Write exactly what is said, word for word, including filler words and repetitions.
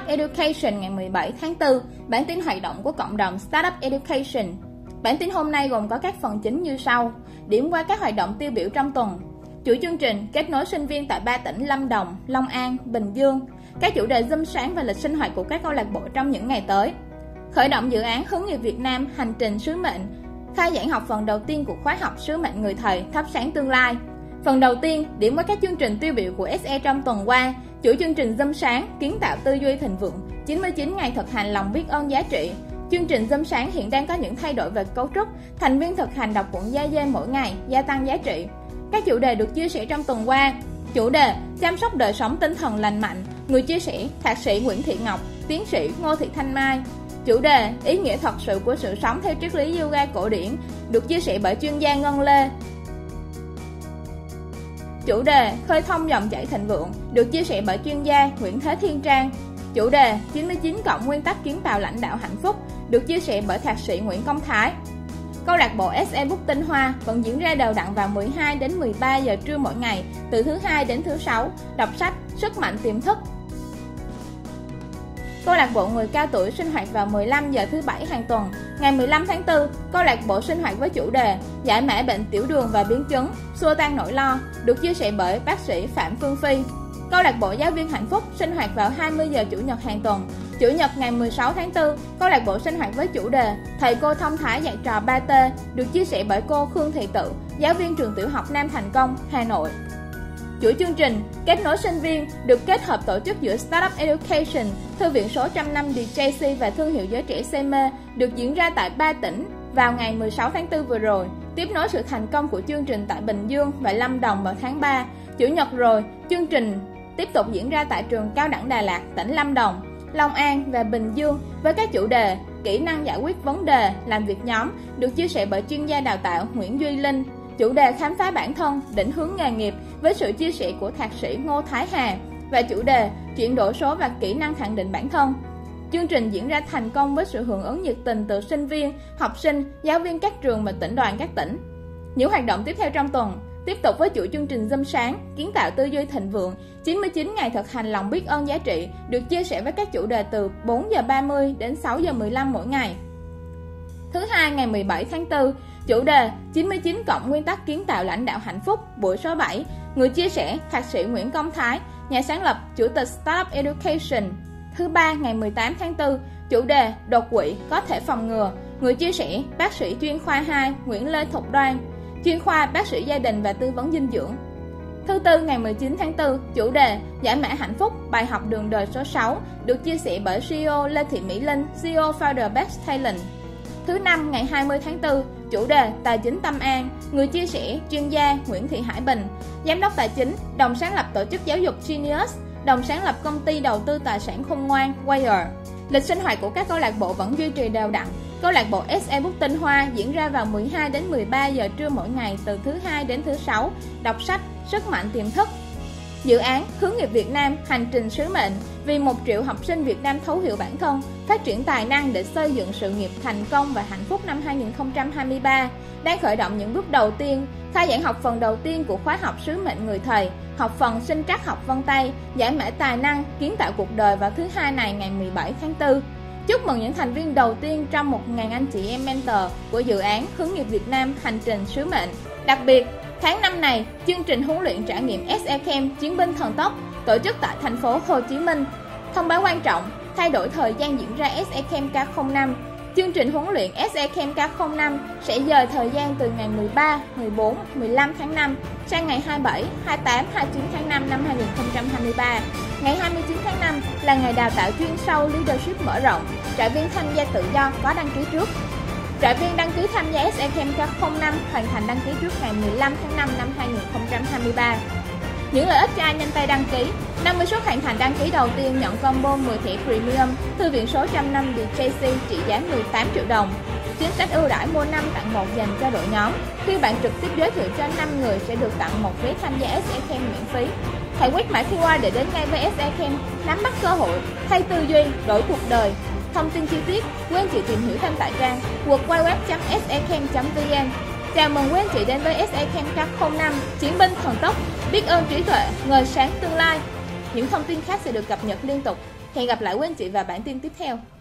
Education ngày mười bảy tháng tư, bản tin hoạt động của cộng đồng Startup Education. Bản tin hôm nay gồm có các phần chính như sau. Điểm qua các hoạt động tiêu biểu trong tuần. Chuỗi chương trình kết nối sinh viên tại ba tỉnh Lâm Đồng, Long An, Bình Dương. Các chủ đề Zoom sáng và lịch sinh hoạt của các câu lạc bộ trong những ngày tới. Khởi động dự án hướng nghiệp Việt Nam hành trình sứ mệnh. Khai giảng học phần đầu tiên của khóa học sứ mệnh người thầy thắp sáng tương lai. Phần đầu tiên, điểm qua các chương trình tiêu biểu của ét e trong tuần qua. Chuỗi chương trình Zoom sáng kiến tạo tư duy thịnh vượng, chín mươi chín ngày thực hành lòng biết ơn giá trị. Chương trình Zoom sáng hiện đang có những thay đổi về cấu trúc, thành viên thực hành đọc cuộn gia dê mỗi ngày, gia tăng giá trị. Các chủ đề được chia sẻ trong tuần qua. Chủ đề chăm sóc đời sống tinh thần lành mạnh, người chia sẻ thạc sĩ Nguyễn Thị Ngọc, tiến sĩ Ngô Thị Thanh Mai. Chủ đề ý nghĩa thật sự của sự sống theo triết lý yoga cổ điển, được chia sẻ bởi chuyên gia Ngân Lê. Chủ đề khơi thông dòng chảy thịnh vượng, được chia sẻ bởi chuyên gia Nguyễn Thế Thiên Trang. Chủ đề chín mươi chín cộng nguyên tắc kiến tạo lãnh đạo hạnh phúc, được chia sẻ bởi thạc sĩ Nguyễn Công Thái. Câu lạc bộ ét e Book Tinh Hoa vẫn diễn ra đều đặn vào mười hai đến mười ba giờ trưa mỗi ngày, từ thứ hai đến thứ sáu, đọc sách, sức mạnh tiềm thức. Câu lạc bộ người cao tuổi sinh hoạt vào mười lăm giờ thứ bảy hàng tuần. Ngày mười lăm tháng tư, câu lạc bộ sinh hoạt với chủ đề giải mã bệnh tiểu đường và biến chứng, xua tan nỗi lo, được chia sẻ bởi bác sĩ Phạm Phương Phi. Câu lạc bộ giáo viên hạnh phúc sinh hoạt vào hai mươi giờ chủ nhật hàng tuần. Chủ nhật ngày mười sáu tháng tư, câu lạc bộ sinh hoạt với chủ đề thầy cô thông thái dạy trò ba T, được chia sẻ bởi cô Khương Thị Tự, giáo viên trường tiểu học Nam Thành Công, Hà Nội. Chuỗi chương trình kết nối sinh viên được kết hợp tổ chức giữa Startup Education, Thư viện số trăm năm đê gi xê và thương hiệu giới trẻ say mê, được diễn ra tại ba tỉnh vào ngày mười sáu tháng tư vừa rồi, tiếp nối sự thành công của chương trình tại Bình Dương và Lâm Đồng vào tháng ba. Chủ nhật rồi, chương trình tiếp tục diễn ra tại trường Cao đẳng Đà Lạt, tỉnh Lâm Đồng, Long An và Bình Dương với các chủ đề kỹ năng giải quyết vấn đề, làm việc nhóm, được chia sẻ bởi chuyên gia đào tạo Nguyễn Duy Linh. Chủ đề khám phá bản thân, định hướng nghề nghiệp với sự chia sẻ của thạc sĩ Ngô Thái Hà và chủ đề chuyển đổi số và kỹ năng khẳng định bản thân. Chương trình diễn ra thành công với sự hưởng ứng nhiệt tình từ sinh viên, học sinh, giáo viên các trường và tỉnh đoàn các tỉnh. Những hoạt động tiếp theo trong tuần tiếp tục với chuỗi chương trình Zoom sáng kiến tạo tư duy thịnh vượng, chín mươi chín ngày thực hành lòng biết ơn giá trị, được chia sẻ với các chủ đề từ bốn giờ ba mươi đến sáu giờ mười lăm mỗi ngày. Thứ hai ngày mười bảy tháng tư, chủ đề chín mươi chín cộng nguyên tắc kiến tạo lãnh đạo hạnh phúc, buổi số bảy, người chia sẻ thạc sĩ Nguyễn Công Thái, nhà sáng lập, chủ tịch Startup Education. Thứ ba ngày mười tám tháng tư, chủ đề đột quỵ có thể phòng ngừa, người chia sẻ bác sĩ chuyên khoa hai Nguyễn Lê Thục Đoan, chuyên khoa bác sĩ gia đình và tư vấn dinh dưỡng. Thứ tư ngày mười chín tháng tư, chủ đề giải mã hạnh phúc, bài học đường đời số sáu, được chia sẻ bởi xê e ô Lê Thị Mỹ Linh, xê e ô Founder Best Talent. Thứ năm ngày hai mươi tháng tư, chủ đề tài chính tâm an, người chia sẻ chuyên gia Nguyễn Thị Hải Bình, giám đốc tài chính, đồng sáng lập tổ chức giáo dục Genius, đồng sáng lập công ty đầu tư tài sản khôn ngoan Wire. Lịch sinh hoạt của các câu lạc bộ vẫn duy trì đều đặn. Câu lạc bộ ét e Book Tinh Hoa diễn ra vào mười hai đến mười ba giờ trưa mỗi ngày từ thứ hai đến thứ sáu, đọc sách, sức mạnh tiềm thức. Dự án hướng nghiệp Việt Nam hành trình sứ mệnh vì một triệu học sinh Việt Nam thấu hiểu bản thân, phát triển tài năng để xây dựng sự nghiệp thành công và hạnh phúc năm hai nghìn không trăm hai mươi ba đang khởi động những bước đầu tiên, khai giảng học phần đầu tiên của khóa học sứ mệnh người thầy, học phần sinh trắc học vân tay, giải mã tài năng, kiến tạo cuộc đời vào thứ hai này ngày mười bảy tháng tư. Chúc mừng những thành viên đầu tiên trong một nghìn anh chị em mentor của dự án hướng nghiệp Việt Nam hành trình sứ mệnh. Đặc biệt, tháng năm này, chương trình huấn luyện trải nghiệm ét e Camp Chiến binh Thần tốc tổ chức tại thành phố Hồ Chí Minh. Thông báo quan trọng, thay đổi thời gian diễn ra ét e Camp K không năm. Chương trình huấn luyện ét e Camp K không năm sẽ dời thời gian từ ngày mười ba, mười bốn, mười lăm tháng năm sang ngày hai mươi bảy, hai mươi tám, hai mươi chín tháng năm năm hai nghìn không trăm hai mươi ba. Ngày hai mươi chín tháng năm là ngày đào tạo chuyên sâu Leadership mở rộng, trại viên tham gia tự do có đăng ký trước. Trại viên đăng ký tham gia ét e Camp K không năm hoàn thành đăng ký trước ngày mười lăm tháng năm năm hai nghìn không trăm hai mươi ba. Những lợi ích cho ai nhanh tay đăng ký: năm mươi suất hoàn thành đăng ký đầu tiên nhận combo mười thẻ Premium, thư viện số trăm năm đê gi xê trị giá mười tám triệu đồng. Chính sách ưu đãi mua năm tặng một dành cho đội nhóm. Khi bạn trực tiếp giới thiệu cho năm người sẽ được tặng một vé tham gia ét e Camp miễn phí. Hãy quét mã quy rờ để đến ngay với ét e Camp, nắm bắt cơ hội, thay tư duy, đổi cuộc đời. Thông tin chi tiết, quý anh chị tìm hiểu thêm tại trang w w w chấm s e camp chấm v n. Chào mừng quý anh chị đến với ét e Camp K không năm, chiến binh thần tốc, biết ơn trí tuệ, ngời sáng tương lai. Những thông tin khác sẽ được cập nhật liên tục. Hẹn gặp lại quý anh chị vào bản tin tiếp theo.